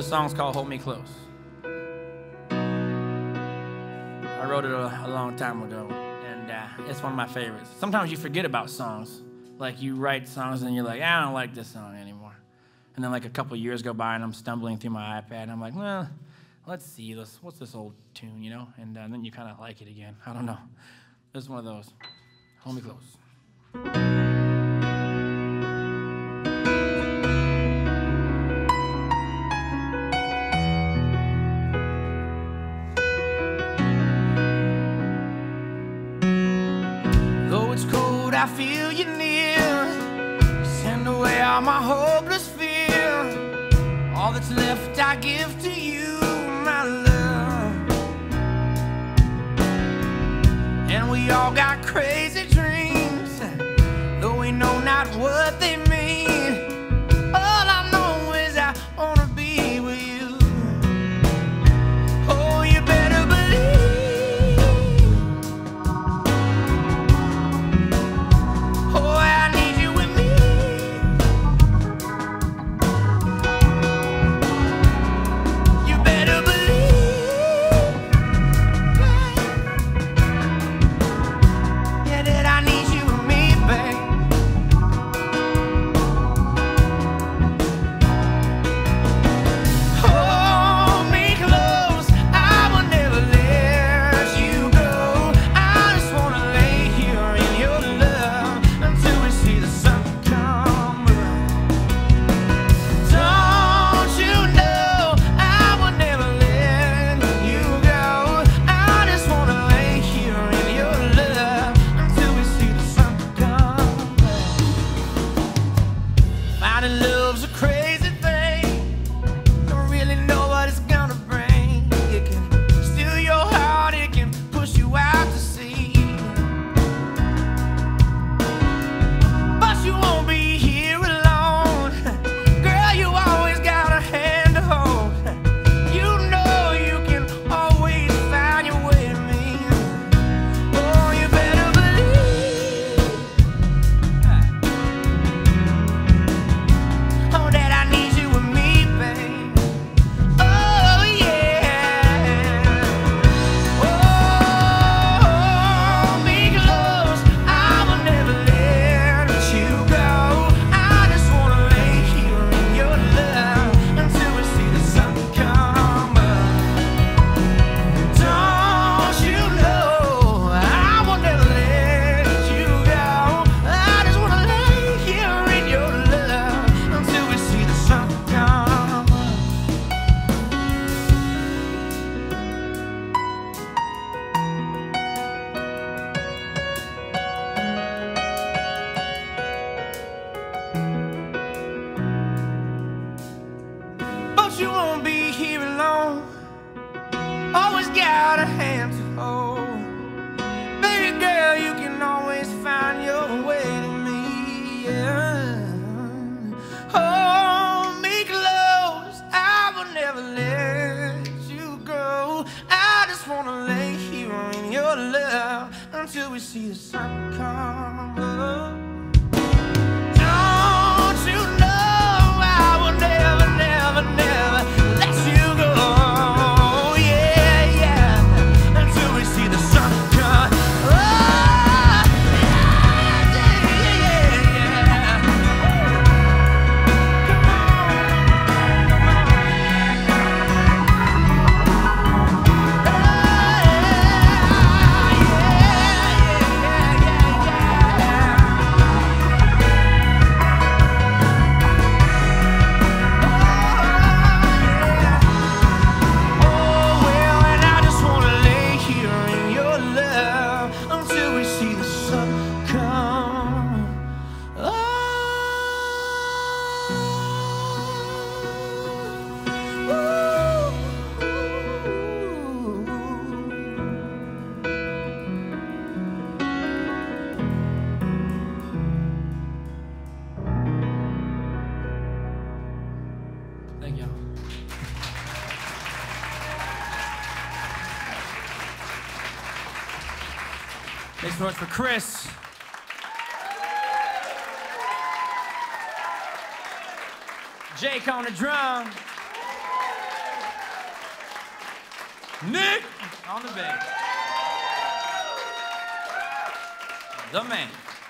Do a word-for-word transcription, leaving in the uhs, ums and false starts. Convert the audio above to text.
This song's called Hold Me Close. I wrote it a, a long time ago, and uh, it's one of my favorites. Sometimes you forget about songs. Like, you write songs and you're like, I don't like this song anymore. And then like a couple years go by and I'm stumbling through my iPad and I'm like, well, let's see, this, what's this old tune, you know? And uh, then you kind of like it again. I don't know. This is one of those. Hold me close. Though it's cold, I feel you near. Send away all my hopeless fear. All that's left I give to you, my love. And we all got crazy dreams, though we know not what they mean. All I know is I wanna be with you. Oh, you better believe. Oh, I need you with me. You better believe, yeah, that I need you with me, babe. Hold me close, I will never let you go. I just wanna lay here in your love until we see the sun come up. Don't you know I will never let you go. I just wanna lay here in your love until we see the sun come up. Finding love's a crazy thing. Don't really know what it's gonna bring. It can steal your heart, it can push you out to sea. But you won't be here alone. Girl, you always got a hand to hold. You know you can always find your way to me. Oh, you better believe, oh, that I need you with me, babe. Oh, yeah. Oh, hold me close, I will never let you go. I just wanna lay here in your love until we see the sun come up. Don't you know I will never let you go. I just wanna lay here in your love until we see the sun come up. But you won't be here alone. Always got a hand to hold. Baby girl, you can always find your way to me. Yeah. Hold me close, I will never let you go. I just wanna lay here in your love until we see the sun come up. Don't you know I will never, never, never let you go. Yeah, yeah, until we see the sun come up. Yeah, yeah, yeah, yeah. Come on, come on. Thank you. Make some noise for Chris. Jake on the drum. Nick on the bass. The man.